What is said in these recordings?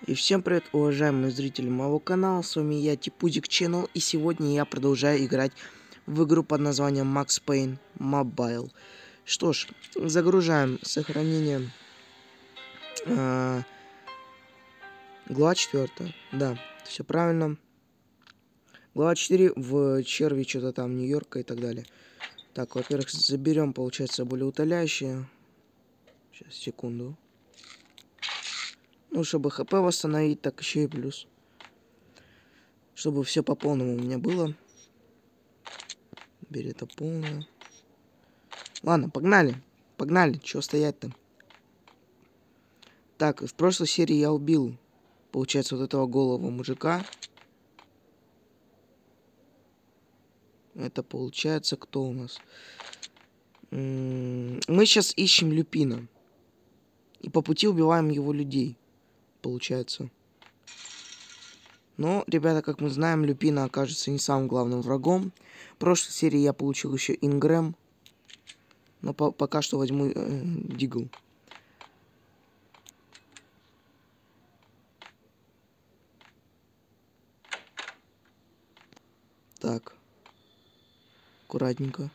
И всем привет, уважаемые зрители моего канала, с вами я, Типузик Channel, и сегодня я продолжаю играть в игру под названием Max Payne Mobile. Что ж, загружаем сохранение. Глава 4, да, все правильно. Глава 4 в черви что-то там Нью-Йорка и так далее. Так, во-первых, заберем, получается, болеутоляющие. Сейчас, секунду. Ну, чтобы ХП восстановить, так еще и плюс. Чтобы все по полному у меня было. Бери это полное. Ладно, погнали. Погнали. Чего стоять-то? Так, в прошлой серии я убил, получается, вот этого голого мужика. Это получается кто у нас? Мы сейчас ищем Люпина. И по пути убиваем его людей. Получается. Но, ребята, как мы знаем, Люпина окажется не самым главным врагом. В прошлой серии я получил еще Ингрэм. Но пока что возьму Дигл. Так. Аккуратненько.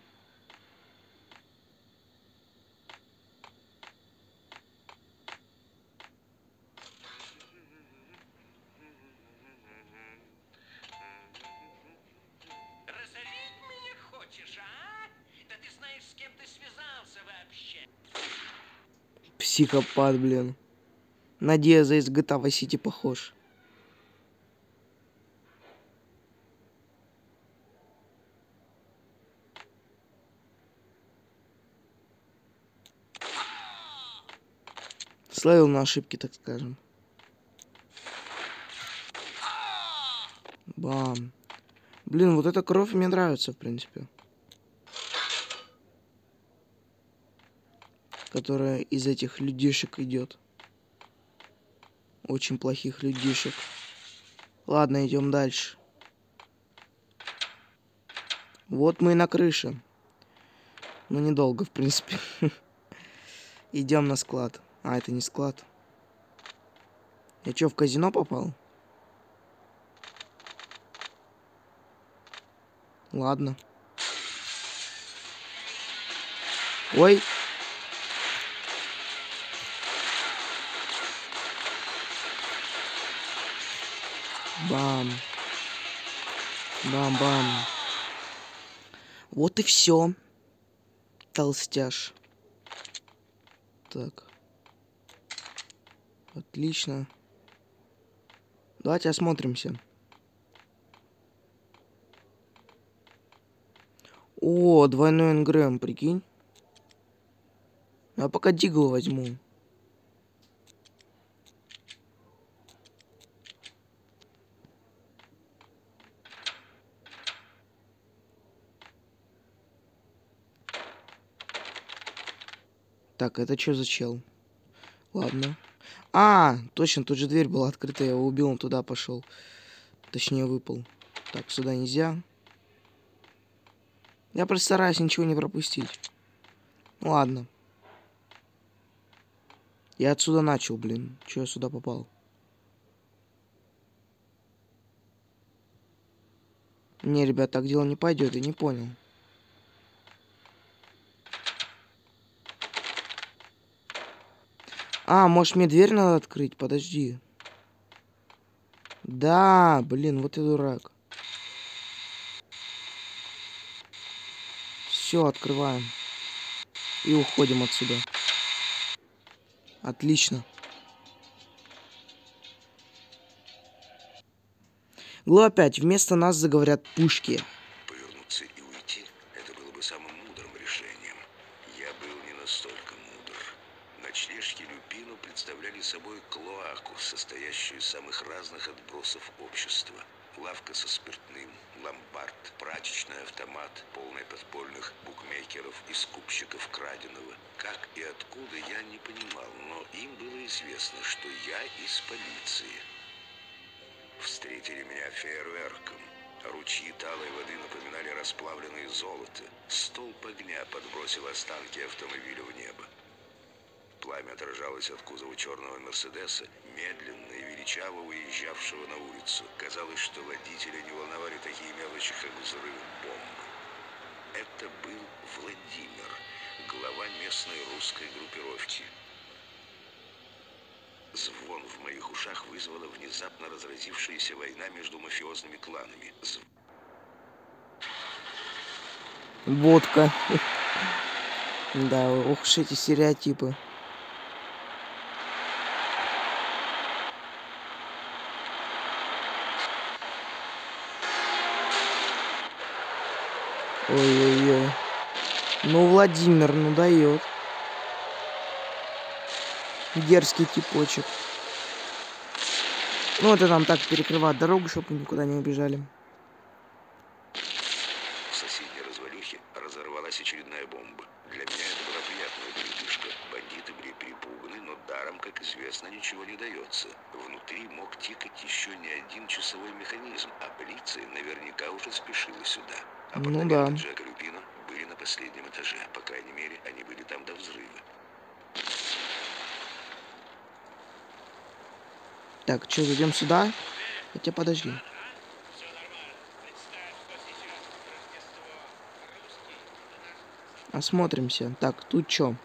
Разорить меня хочешь, а? Да ты знаешь, с кем ты связался вообще? Психопат, блин. На Диаза из GTA Vice City похож. Словил на ошибки, так скажем. Бам. Блин, вот эта кровь мне нравится, в принципе. Которая из этих людишек идет. Очень плохих людишек. Ладно, идем дальше. Вот мы и на крыше. Ну, недолго, в принципе. Идем на склад. А, это не склад. Я что, в казино попал? Ладно. Ой. Бам. Бам-бам. Вот и все. Толстяж. Так. Отлично. Давайте осмотримся. О, двойной ингрэм, прикинь. Я пока Дигл возьму. Так, это что за чел? Ладно. А, точно, тут же дверь была открыта, я его убил, он туда пошел. Точнее, выпал. Так, сюда нельзя. Я просто стараюсь ничего не пропустить. Ну, ладно. Я отсюда начал, блин. Че я сюда попал? Не, ребят, так дело не пойдет, я не понял. А, может мне дверь надо открыть? Подожди. Да, блин, вот и дурак. Все, открываем. И уходим отсюда. Отлично. Глава 5. Вместо нас заговорят пушки. Повернуться и уйти – это было бы самым мудрым решением. Я был не настолько мудр. Ночлежки Люпино представляли собой клоаку, состоящую из самых разных отбросов общества. Лавка со спиртным, ломбард, прачечный автомат, полный подпольных букмекеров и скупщиков краденого. Как и откуда, я не понимал, но им было известно, что я из полиции. Встретили меня фейерверком. Ручьи талой воды напоминали расплавленное золото. Столб огня подбросил останки автомобиля в небо. Пламя отражалось от кузова черного Мерседеса, медленно и величаво выезжавшего на улицу. Казалось, что водителя не волновали такие мелочи, как взрыв бомбы. Это был Владимир, глава местной русской группировки. Звон в моих ушах вызвала внезапно разразившаяся война между мафиозными кланами. Водка. Да, ох уж эти стереотипы. Ой-ой-ой. Ну, Владимир, ну дает. Дерзкий типочек. Ну, это нам так перекрывать дорогу, чтобы никуда не убежали. В соседней развалюхе разорвалась очередная бомба. Для меня это была приятная передышка. Бандиты были перепуганы, но даром, как известно, ничего не дается. Внутри мог тикать еще не один часовой механизм, а полиция наверняка уже спешила сюда. Ну да. Джека Люпина были на последнем этаже. По крайней мере, они были там до взрыва. Так, что, зайдем сюда? Хотя подожди. Все нормально. Представь, что сейчас Рождество. Русский — это наш... Осмотримся. Так, тут что?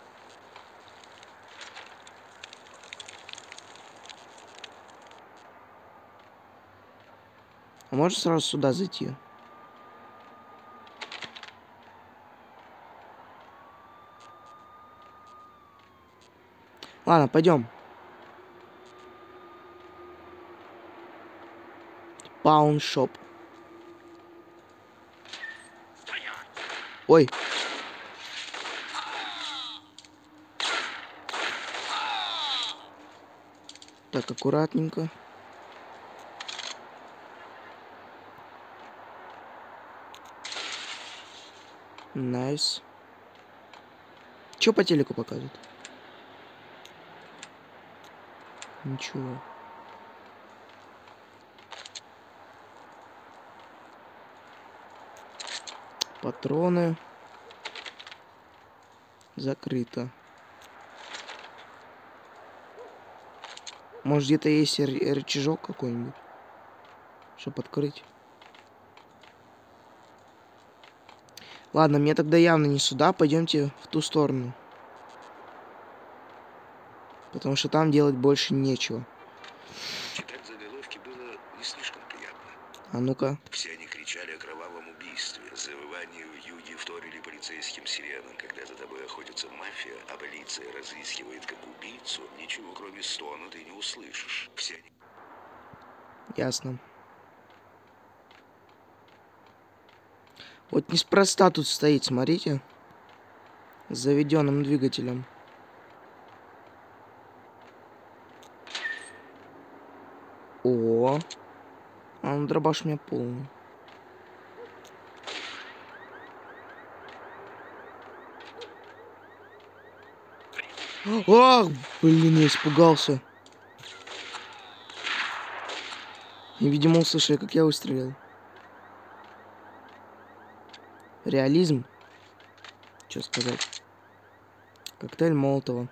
А можно сразу сюда зайти? Ладно, пойдем. Пауншоп. Ой. Так, аккуратненько. Найс. Чё по телеку показывают? Ничего. Патроны. Закрыто. Может, где-то есть рычажок какой-нибудь, чтобы открыть. Ладно, мне тогда явно не сюда. Пойдемте в ту сторону. Потому что там делать больше нечего. Читать заголовки было не слишком приятно. А ну-ка. Все они кричали о кровавом убийстве. Завывания вьюги вторили полицейским сиренам. Когда за тобой охотится мафия, а полиция разыскивает как убийцу, ничего кроме стона ты не услышишь. Все они... Ясно. Вот неспроста тут стоит, смотрите. С заведенным двигателем. О, а ну, дробаш у меня полный. Ах, блин, я испугался. И, видимо, услышали, как я выстрелил. Реализм. Что сказать? Коктейль Молотова.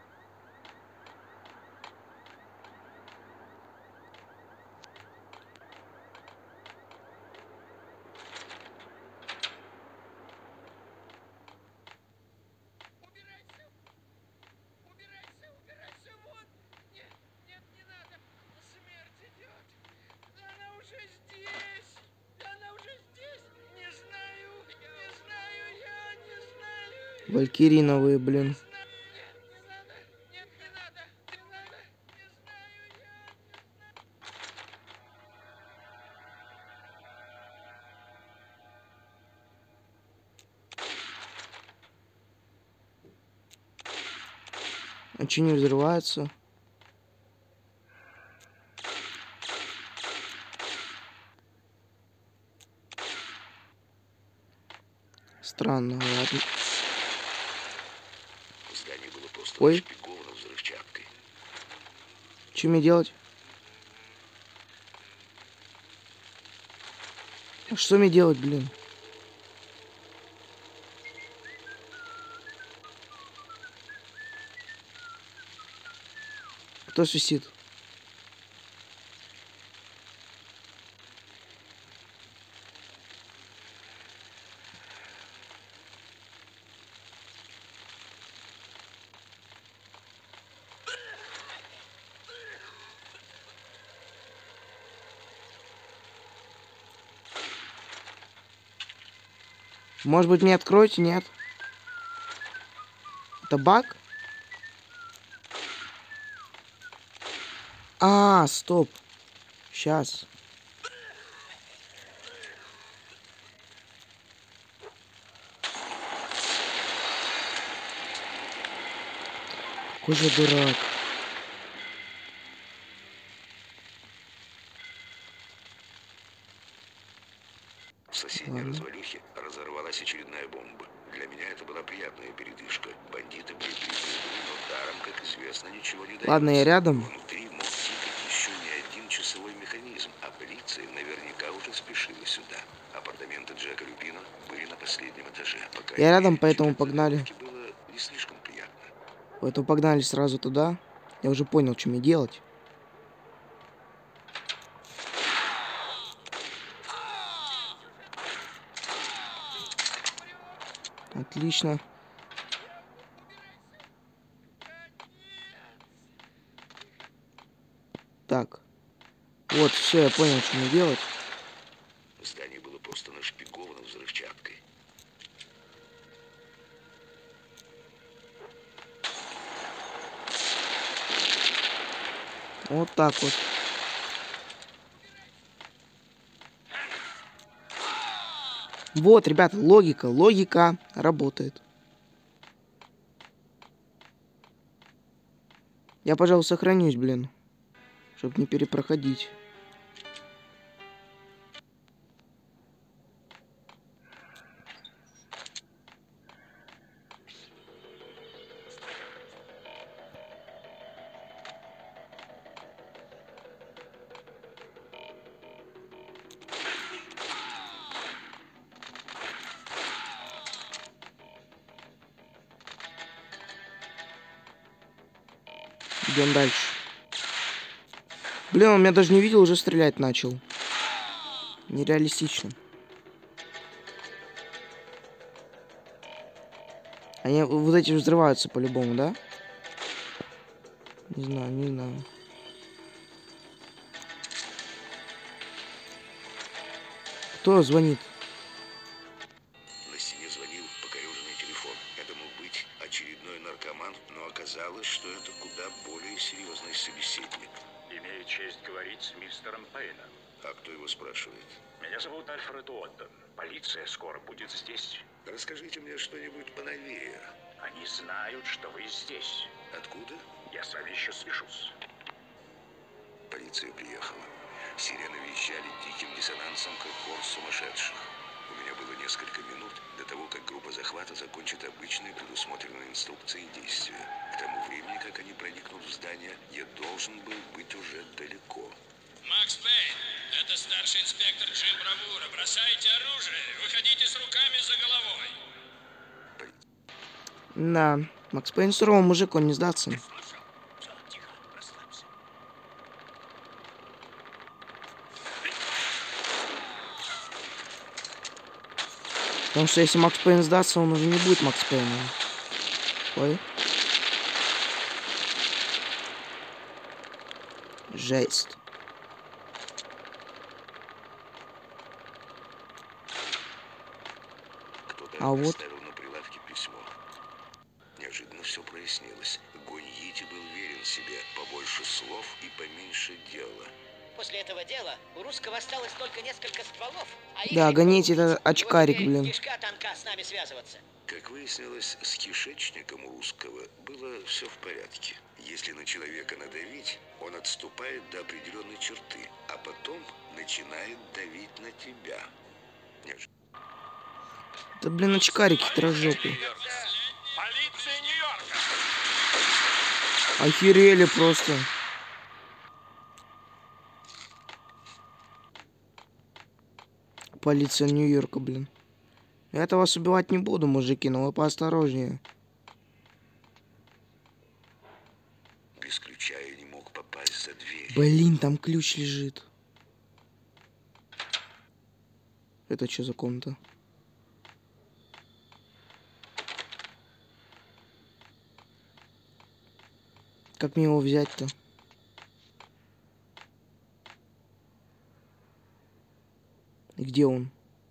Убирайся, вон! Нет, нет, не надо! Смерть идет! Да она уже здесь! Да она уже здесь! Не знаю, я не знаю! Валькириновые, блин. Нет, не надо! Нет, не надо! Не надо! Не знаю, А че не взрывается? Странно, ладно. Здание было просто Ой. нашпиговано взрывчаткой. Что мне делать? А что мне делать, блин? Кто свистит? Может быть, мне откроете? Нет. Это баг? А, стоп. Сейчас. Какой же дурак. В соседней развалюхе разорвалась очередная бомба. Для меня это была приятная передышка. Бандиты были прикрыты, но даром, как известно, ничего не дается. Ладно, я рядом. Внутри мог тикать еще не один часовой механизм, а полиция наверняка уже спешила сюда. Апартаменты Джека Люпино были на последнем этаже. Я рядом, поэтому погнали. Было не слишком приятно. Поэтому погнали сразу туда. Я уже понял, что мне делать. Отлично. Так. Вот, все, я понял, что мне делать. Здание было просто нашпиговано взрывчаткой. Вот так вот. Вот, ребята, логика работает. Я, пожалуй, сохранюсь, блин. Чтобы не перепроходить. Идем дальше. Блин, он меня даже не видел, уже стрелять начал. Нереалистично. Они вот эти взрываются по-любому, да? Не знаю, не знаю. Кто звонит? На стене звонил покореженный телефон. Это мог быть очередной наркоман, но оказалось, что это куда более серьезный собеседник. Имею честь говорить с мистером Пейном. А кто его спрашивает? Меня зовут Альфред Уоттон. Полиция скоро будет здесь. Расскажите мне что-нибудь поновее. Они знают, что вы здесь. Откуда? Я с вами еще свяжусь. Полиция приехала. Сирены вещали диким диссонансом, как хор сумасшедших. У меня было несколько минут до того, как группа захвата закончит обычные предусмотренные инструкции действия. К тому времени, как они проникнут в здание, я должен был быть уже далеко. Макс Пейн, это старший инспектор Джим Бравура. Бросайте оружие, выходите с руками за головой. Да, Макс Пейн суровый мужик, он не сдастся. Тихо, расслабься. Потому что если Макс Пейн сдастся, он уже не будет Макс Пейном. Ой. Жесть. Кто-то А вот. оставил на прилавке письмо. Неожиданно все прояснилось. Гоньити был верен себе. Побольше слов и поменьше дела. После этого дела у русского осталось только несколько стволов. А Да, их Гоньити никто не это убил. очкарик, И вот теперь блин. кишка тонка с нами связываться. Как выяснилось, с кишечником у русского было все в порядке. Если на человека надавить, он отступает до определенной черты, а потом начинает давить на тебя. Да, блин, очкарики хитрожопые. Полиция Нью-Йорка! Охерели просто. Полиция Нью-Йорка, блин. Я-то вас убивать не буду, мужики, но вы поосторожнее. Без ключа я не мог Блин, там ключ лежит. Это что за комната? Как мне его взять-то? И где он?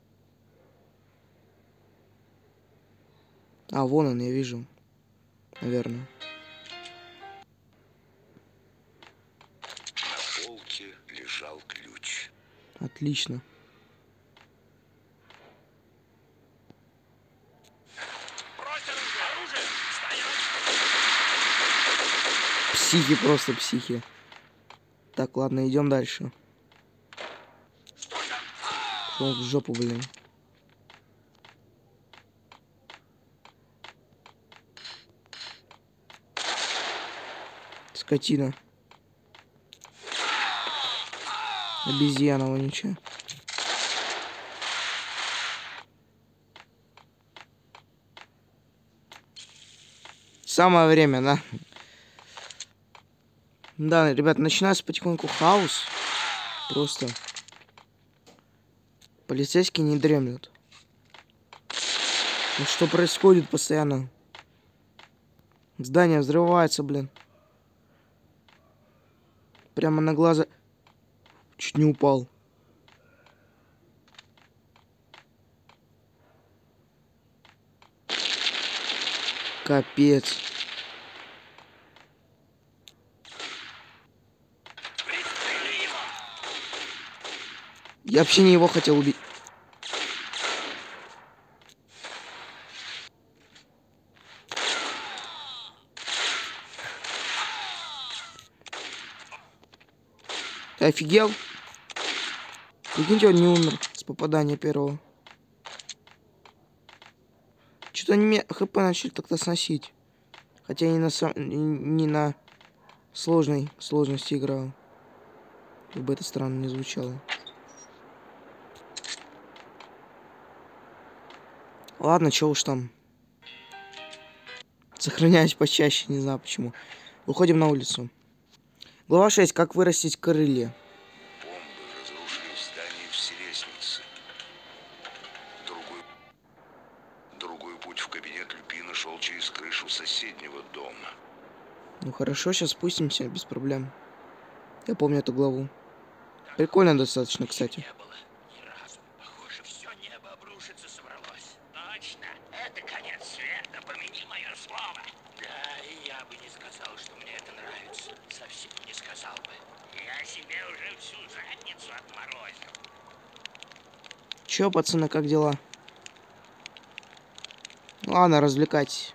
А, вон он, я вижу. Наверное. На полке лежал ключ. Отлично. Брось оружие! Оружие! Стоять! Психи, просто психи. Так, ладно, идем дальше. Шел в жопу, блин. Скотина. Обезьяна вонючая. Самое время, да? Да, ребят, начинается потихоньку хаос. Просто. Полицейские не дремлют. Ну что происходит постоянно? Здание взрывается, блин. Прямо на глаза. Чуть не упал. Капец. Я вообще не его хотел убить. Ты офигел? Прикиньте, он не умер с попадания первого. Что-то они мне хп начали так-то сносить. Хотя я не на сложности играл. Как бы это странно не звучало. Ладно, чё уж там. Сохраняюсь почаще, не знаю почему. Выходим на улицу. Глава 6. Как вырастить крылья. Бомбы разрушили здание все лестницы. Другой путь в кабинет Люпина шел через крышу соседнего дома. Ну хорошо, сейчас спустимся, без проблем. Я помню эту главу. Прикольно достаточно, кстати. Не было ни разу. Похоже, все небо обрушиться собралось. Точно. Это конец света. Помяни мое слово. Да, и я бы не сказал, что мне это нравится. Совсем не сказал бы. Я себе уже всю задницу отморозил. Чё, пацаны, как дела? Ладно, развлекайтесь.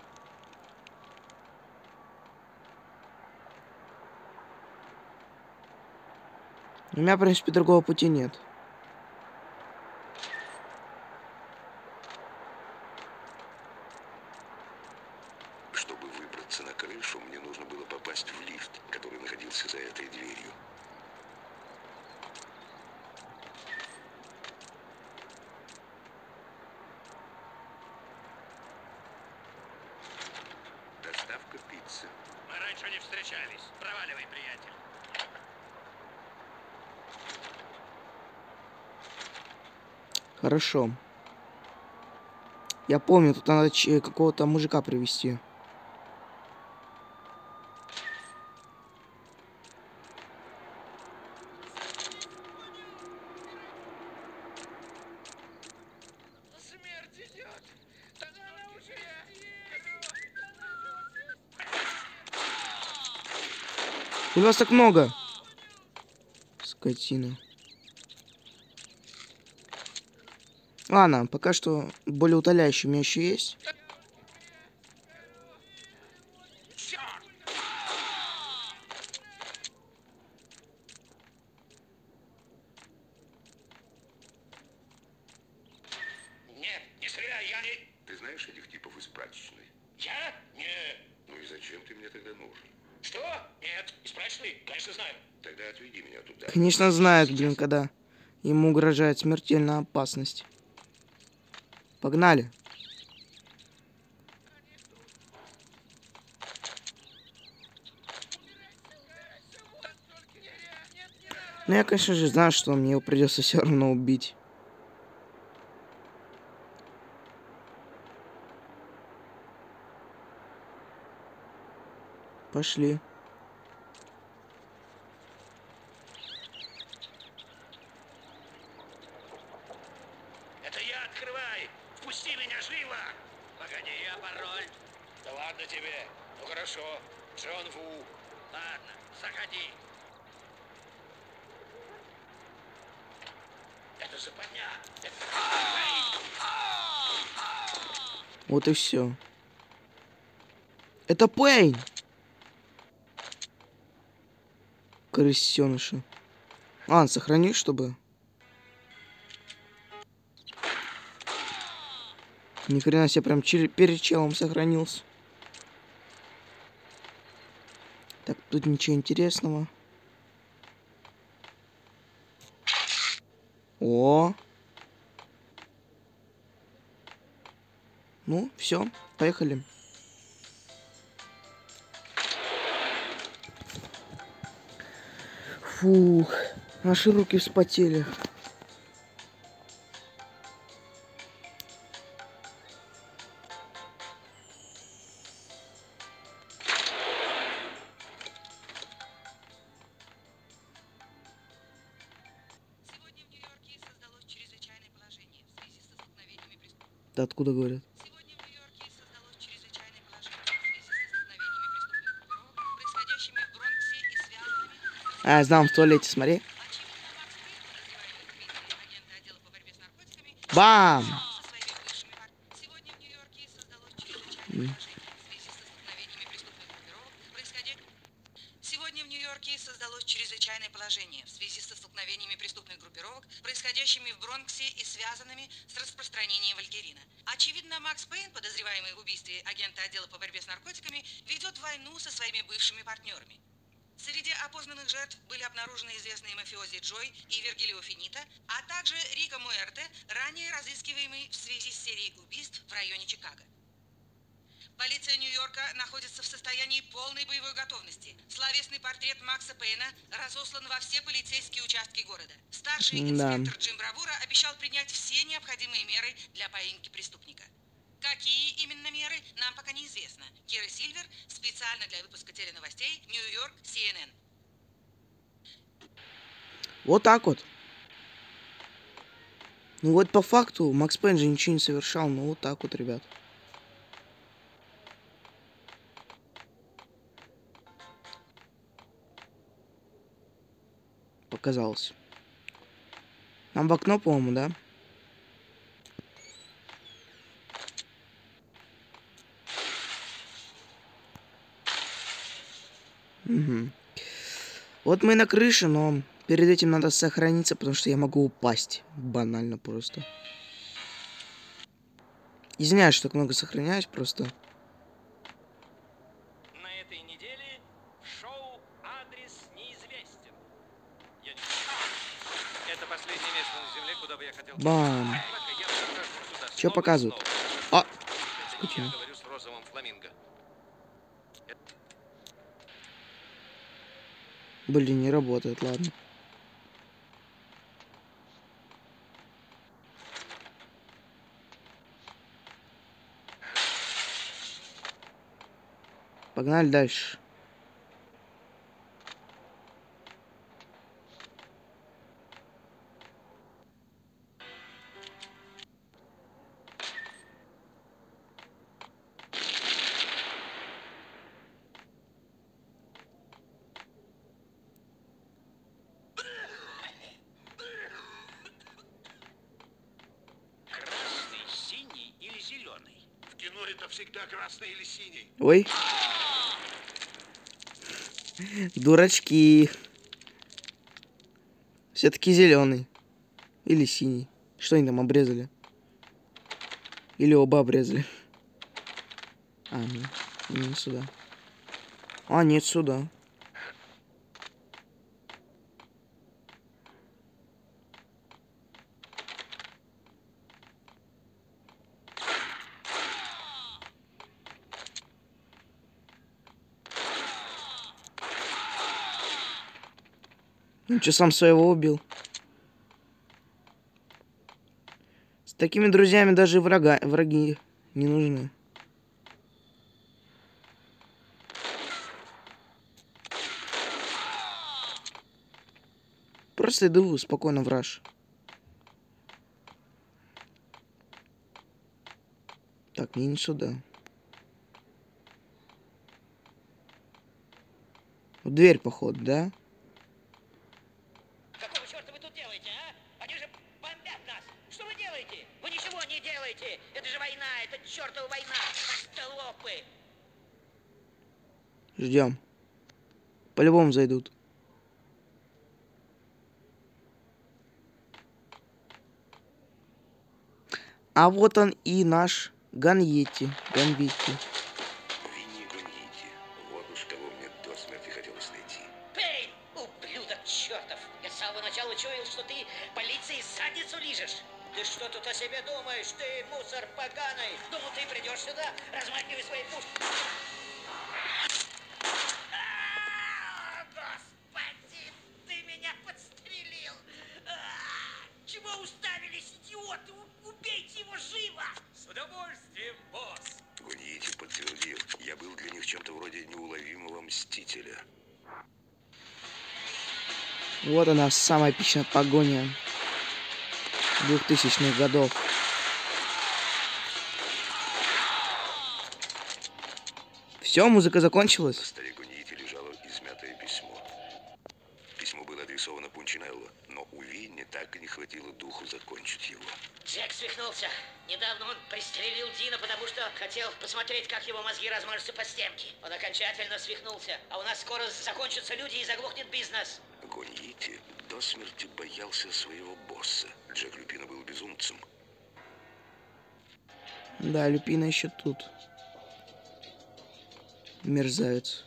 У меня, в принципе, другого пути нет. Чтобы выбраться на крышу, мне нужно было попасть в лифт, который находился за этой дверью. Доставка пиццы. Мы раньше не встречались. Проваливай, приятель. Хорошо. Я помню, тут надо какого-то мужика привести. Смерть идет! Она уже здесь! У нас так много. Скотина. Ладно, пока что более утоляющий у меня еще есть. Нет, не стреляй, я не... Ты знаешь этих типов из прачечной? Я? Нет. Ну и зачем ты мне тогда нужен? Что? Нет. Из прачечной? Конечно, знаю. Тогда отведи меня туда. Конечно, знает, блин, когда ему угрожает смертельная опасность. Погнали. Вот только Но я, конечно же, знаю, что мне его придется все равно убить. Пошли. Это я, открывай! Впусти меня живо! Погоди, я пароль. Да ладно тебе. Ну хорошо. Джон Ву. Ладно, заходи. Это западня. Вот и все. Это Пейн! Крысёныша. Ладно, сохрани, чтобы... Ни хрена себе, прям перед челом сохранился. Так, тут ничего интересного. О! Ну, все, поехали. Фух, наши руки вспотели. Сегодня в Нью-Йорке создалось чрезвычайное положение в связи со столкновениями преступников. Да откуда говорят? Сегодня в Нью-Йорке создалось чрезвычайное положение в связи со столкновениями преступных группировок, происходящими в Бронксе и связанными А, я знал, в туалете, смотри. Бам! Сегодня в Нью-Йорке создалось чрезвычайное положение в связи со столкновениями преступных группировок, Сегодня в Нью-Йорке создалось чрезвычайное положение в связи со столкновениями преступных группировок, происходящими в Бронксе и связанными с распространением вальгерина. Очевидно, Макс Пейн, подозреваемый в убийстве агента отдела по борьбе с наркотиками, ведет войну со своими бывшими партнерами. Среди опознанных жертв были обнаружены известные мафиози Джой и Вергилио Финита, а также Рико Муэрте, ранее разыскиваемый в связи с серией убийств в районе Чикаго. Полиция Нью-Йорка находится в состоянии полной боевой готовности. Словесный портрет Макса Пейна разослан во все полицейские участки города. Старший инспектор Джим Бравура обещал принять все необходимые меры для поимки преступника. Какие именно меры, нам пока неизвестно. Кира Сильвер, специально для выпуска теленовостей, Нью-Йорк, CNN. Вот так вот. Ну вот по факту Макс Пейн же ничего не совершал. Ну вот так вот, ребят. Показалось. Нам в окно, по-моему, да? Угу. Вот мы на крыше, но перед этим надо сохраниться, потому что я могу упасть. Банально просто. Извиняюсь, что так много сохраняюсь, просто. На этой неделе в шоу «Адрес неизвестен». Это последнее место на земле, куда бы я хотел... Бам. Однако я захожу сюда Чё снова и показывают? снова. А! Это не я говорю с розовым фламинго. Блин, не работает, ладно. Погнали дальше. Красный, синий или зеленый? В кино это всегда красный или синий. Ой. Дурачки. Все-таки зеленый. Или синий. Что они там обрезали? Или оба обрезали? А, нет. Не сюда. А, нет, сюда. Он что, сам своего убил? С такими друзьями даже враги не нужны. Просто иду спокойно в раш. Так, мне не сюда. В дверь, походу, да? Какого черта вы тут делаете, а? Они же бомбят нас! Что вы делаете? Вы ничего не делаете! Это же война! Это чертова война! Остолопы! Ждем. По-любому зайдут. А вот он и наш Ганьетти. Ганвитти. Винни Гоньити. Вот уж кого мне до смерти хотелось найти. Пейн! Ублюдок чертов! Я с самого начала чуял, что ты полиции задницу лижешь! Ты что тут о себе думаешь? Ты мусор поганый! Думал, ты придешь сюда, размахивай свои пушки! Господи, ты меня подстрелил! Чего уставились, идиоты? Убейте его живо! С удовольствием, босс. Гоньити подтвердил, я был для них чем-то вроде неуловимого мстителя. Вот она, самая эпичная погоня 2000-х годов. Все, музыка На закончилась. столе Гоньити лежало измятое письмо. Письмо было адресовано Пунчинелло, но у Винни так и не хватило духу закончить его. Джек свихнулся. Недавно он пристрелил Дина, потому что хотел посмотреть, как его мозги размажутся по стенке. Он окончательно свихнулся. А у нас скоро закончатся люди и заглохнет бизнес. Гоньити до смерти боялся своего босса. Джек Люпино был безумцем. Да, Люпина еще тут. Мерзавец.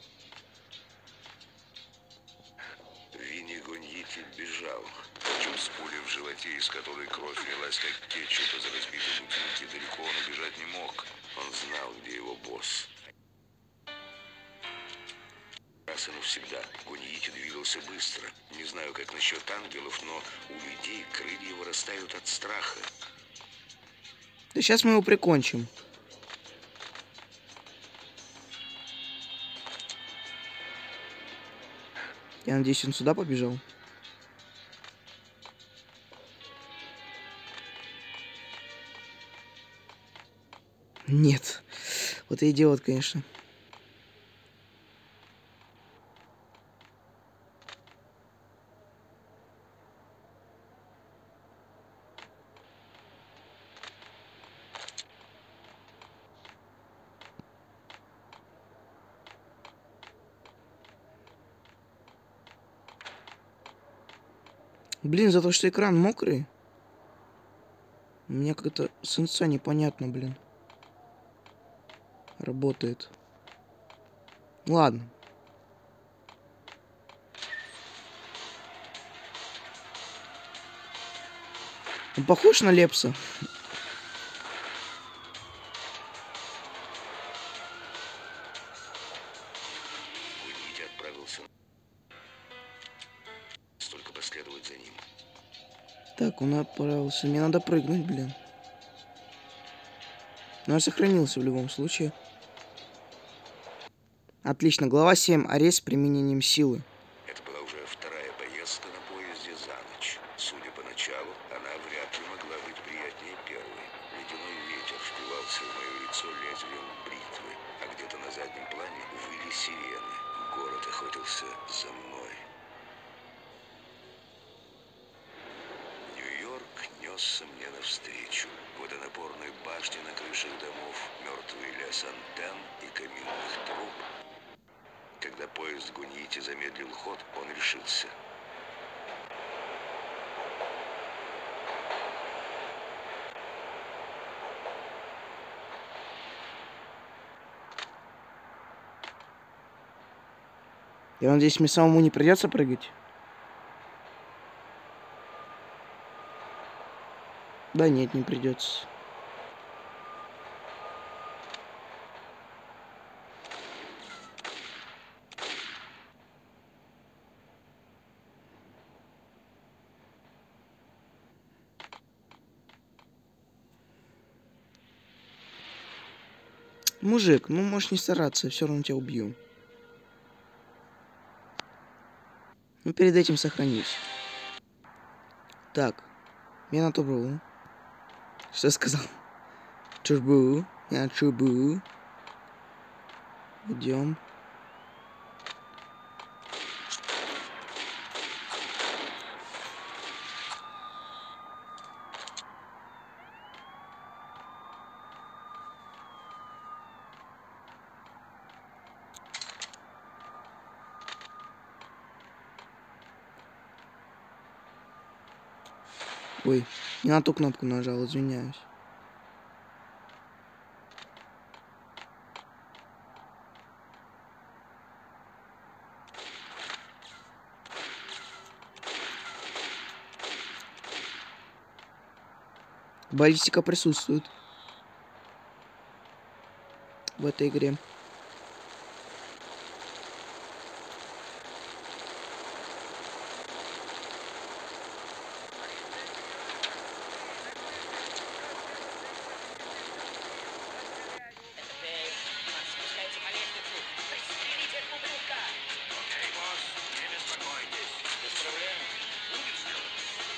Винни Гоньити бежал. Причем с пулей в животе, из которой кровь лилась как кетчуп из разбитой бутылки, далеко он убежать не мог. Он знал, где его босс. Раз и навсегда Гоньити двигался быстро. Не знаю, как насчет ангелов, но у людей крылья вырастают от страха. Да сейчас мы его прикончим. Я надеюсь, он сюда побежал. Нет. Вот и идиот, конечно. Блин, за то, что экран мокрый. У меня как-то сенса непонятно, блин. Работает. Ладно. Он похож на Лепса? Гоньити отправился. Столько последовать за ним. Так, он отправился. Мне надо прыгнуть, блин. Но я сохранился в любом случае. Отлично. Глава 7. Арест с применением силы. Это была уже вторая поездка на поезде за ночь. Судя по началу, она вряд ли могла быть приятнее первой. Ледяной ветер впивался в мое лицо лезвием бритвы, а где-то на заднем плане выли сирены. Город охотился за мной. Нью-Йорк несся мне навстречу. Водонапорные башни на крышах домов, мертвый лес антенн и каминных труб. Когда поезд Гоньити замедлил ход, он решился. Я надеюсь, мне самому не придется прыгать. Да нет, не придется. Мужик, ну можешь не стараться, все равно тебя убью. Ну перед этим сохранись. Так. Я на то был. Что сказал? Чурбу. Я чурбу. Идем. Ой, не на ту кнопку нажал, извиняюсь. Баллистика присутствует в этой игре. Спускается по лестнице. Пристрелите этого ублюдка! Окей, босс, не беспокойтесь. Исправляем. Будет сделано.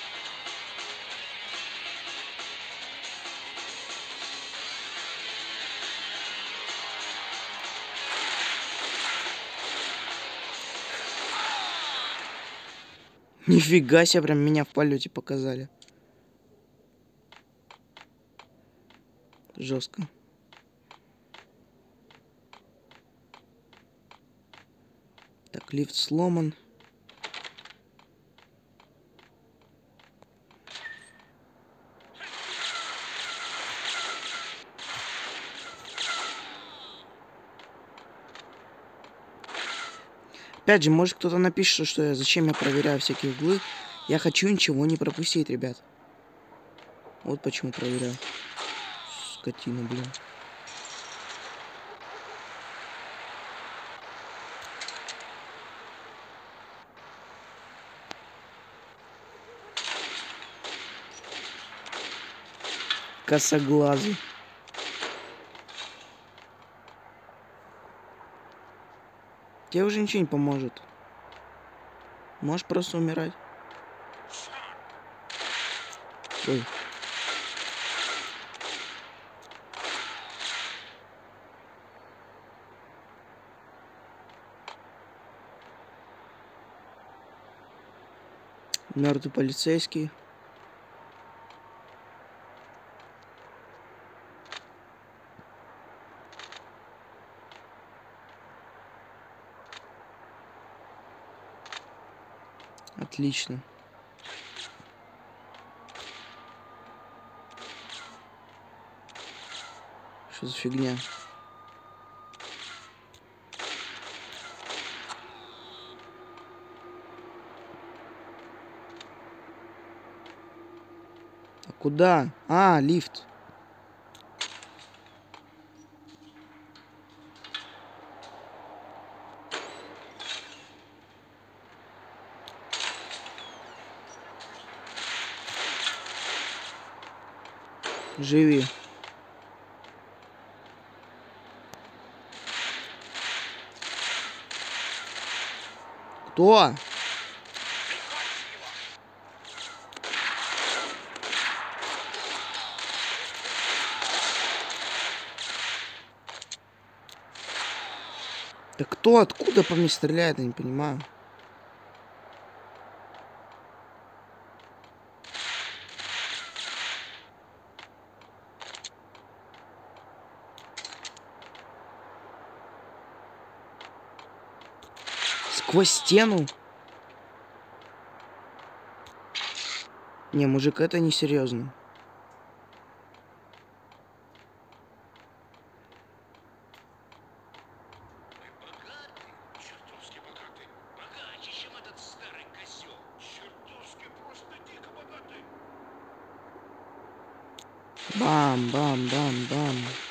Нифига себе, прям меня в полете показали. Жестко. Так, лифт сломан. Опять же, может кто-то напишет, что зачем я проверяю всякие углы. Я хочу ничего не пропустить, ребят. Вот почему проверяю. Скотина, блин. Косоглазый. Тебе уже ничего не поможет. Можешь просто умирать. Ой. Мертвый полицейский. Отлично. Что за фигня? А куда? А, лифт. Живи. Кто? Да кто, откуда по мне стреляет, я не понимаю. Сквозь стену? Не, мужик, это не серьезно. Чертовски богатый. Богаче, чем этот старый козел. Чертовски просто дико богатый. Бам, бам, бам, бам.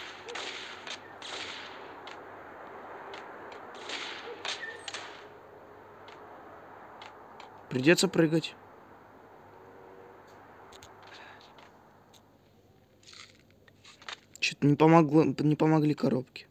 Придется прыгать. Чуть Не помогли коробки.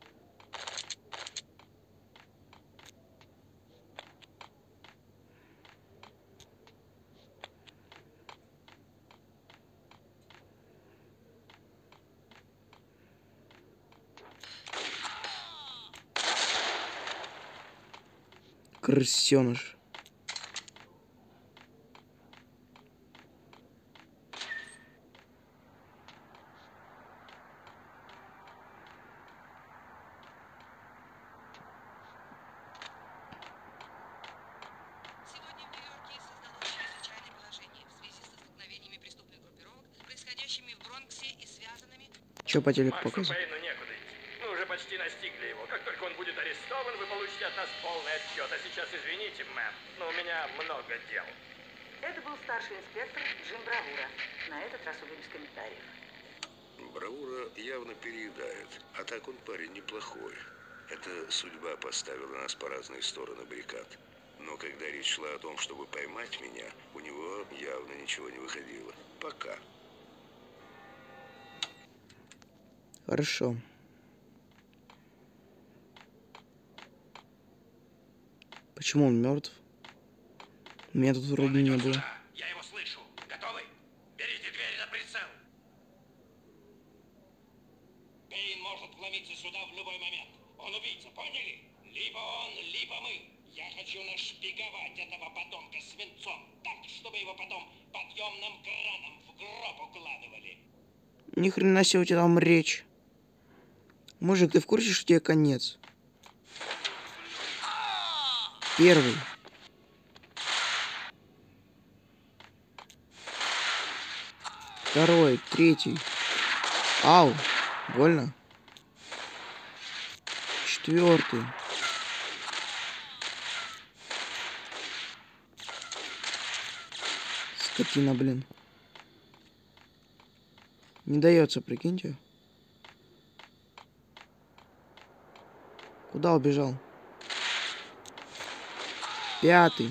Крысёныш. Сегодня в Нью-Йорке создалось чрезвычайное положение в связи со столкновениями преступных группировок, происходящими в Бронксе и связанными... Чё по телеку Максу показывают? Пейну некуда идти. Мы уже почти настигли его. Как только он будет арестован, вы получите от нас полный отчет. А сейчас извините, мэм, но у меня много дел. Это был старший инспектор Джим Бравура. На этот раз уже без комментариев. Бравура явно переедает, а так он парень неплохой. Эта судьба поставила нас по разные стороны баррикад. Но когда речь шла о том, чтобы поймать меня, у него явно ничего не выходило. Пока. Хорошо. Почему он мертв? Меня тут вроде не было. Я его слышу. Готовы? Берите дверь на прицел. Пейн может вломиться сюда в любой момент. Он убийца, поняли? Либо он, либо мы. Я хочу нашпиговать этого подонка свинцом, так, чтобы его потом подъемным краном в гроб укладывали. Ни хрена себе у тебя там речь. Мужик, ты в курсе, что тебе конец? Первый. Второй, третий. Ау, больно. Четвертый. Скотина, блин. Не дается, прикиньте. Куда убежал? Пятый.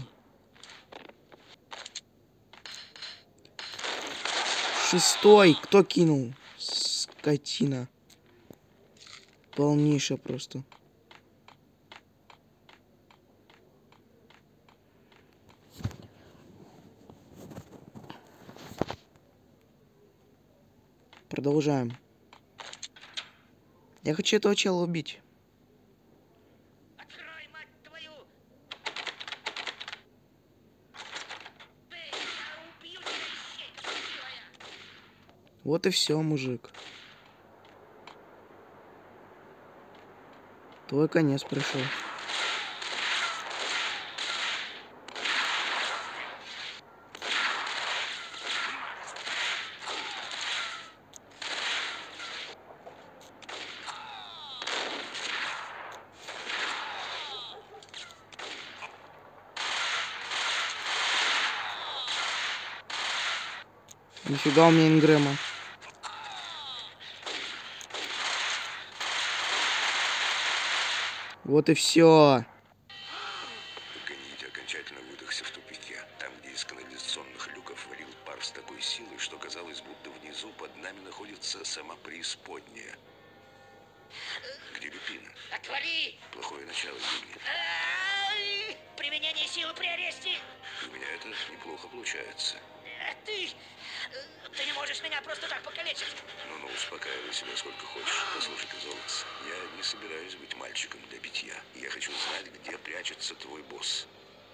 Шестой. Кто кинул? Скотина. Полнейшая просто. Продолжаем. Я хочу этого чела убить. Открой, мать твою! Эй, я убью тебя, ищейка красивая! Вот и все, мужик. Твой конец пришел. Нифига у меня ингрэма. Вот и все. Ганите окончательно выдохся в тупике. Там, где из канализационных люков валил пар с такой силой, что казалось, будто внизу под нами находится сама преисподняя. Где Люпина? Отвали! Плохое начало, Юни. Ай! Применение силы при аресте! У меня это неплохо получается. Ты не можешь меня просто так покалечить. Ну, успокаивай себя сколько хочешь. Послушай-ка, Золотце, я не собираюсь быть мальчиком для битья. Я хочу знать, где прячется твой босс.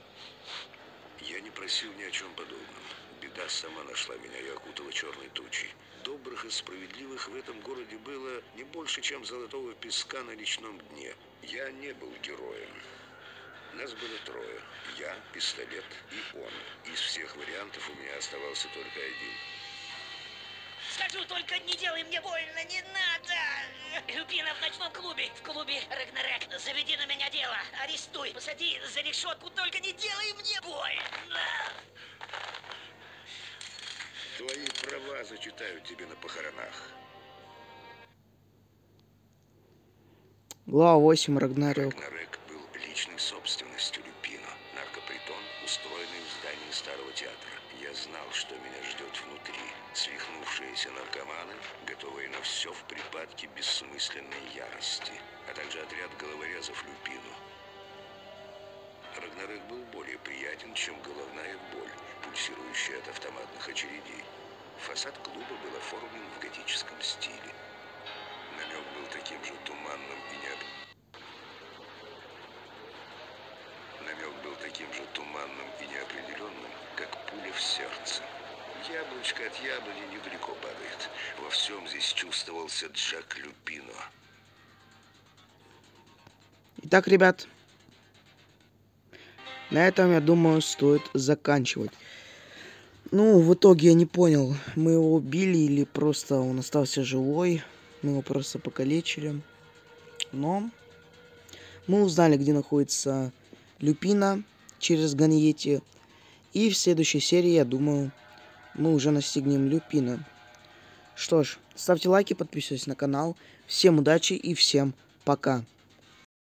Я не просил ни о чем подобном. Беда сама нашла меня и окутала черной тучей. Добрых и справедливых в этом городе было не больше, чем золотого песка на речном дне. Я не был героем. Нас было трое. Я, пистолет и он. Из всех вариантов у меня оставался только один. Скажу только, не делай мне больно, не надо! Люпина в ночном клубе, в клубе Рагнарек. Заведи на меня дело, арестуй, посади за решетку, только не делай мне больно! Твои права зачитают тебе на похоронах. Глава 8. Рагнарёк. Рагнарек был личной собственностью Люпино. Наркопритон, устроенный в здании старого театра. театр, я знал, что меня ждет внутри. Свихнувшиеся наркоманы, готовые на все в припадке бессмысленной ярости, а также отряд головорезов Люпино. Рагнарёк был более приятен, чем головная боль, пульсирующая от автоматных очередей. Фасад клуба был оформлен в готическом стиле. Намек был таким же туманным и неопределенным, как пуля в сердце. Яблочко от яблони недалеко падает. Во всем здесь чувствовался Джак Люпино. Итак, ребят, на этом, я думаю, стоит заканчивать. Ну, в итоге я не понял, мы его убили или просто он остался живой. Мы его просто покалечили. Но мы узнали, где находится Люпино через Ганьети. И в следующей серии, я думаю, мы уже настигнем Люпино. Что ж, ставьте лайки, подписывайтесь на канал. Всем удачи и всем пока.